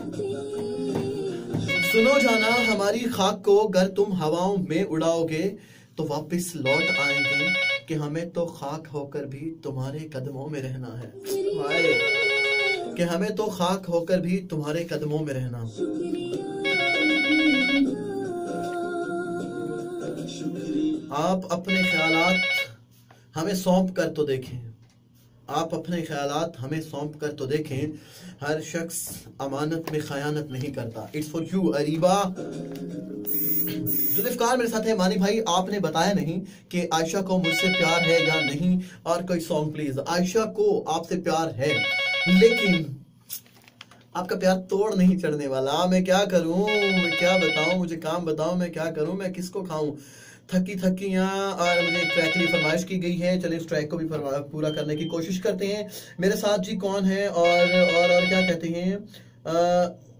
सुनो जाना हमारी खाक को गर तुम हवाओं में उड़ाओगे तो वापस लौट आएंगे कि हमें तो खाक होकर भी तुम्हारे कदमों में रहना है। कि हमें तो खाक होकर भी तुम्हारे कदमों में रहना। आप अपने ख्यालात हमें सौंप कर तो देखें, आप अपने ख्यालात हमें सौंप कर तो देखें, हर शख्स अमानत में खयानत नहीं करता। It's for you Areeba. Zulfiqar मेरे साथ है। मानी भाई आपने बताया नहीं कि आयशा को मुझसे प्यार है या नहीं, और कोई सॉन्ग प्लीज। आयशा को आपसे प्यार है लेकिन आपका प्यार तोड़ नहीं चढ़ने वाला। मैं क्या करूं, मैं क्या बताऊं, मुझे काम बताओ, मैं क्या करूं, मैं किसको खाऊं। थकी थकियां और मुझे एक ट्रैक के लिए फरमाइश की गई है। चलिए इस ट्रैक को भी पूरा करने की कोशिश करते हैं। मेरे साथ जी कौन है और क्या कहते हैं,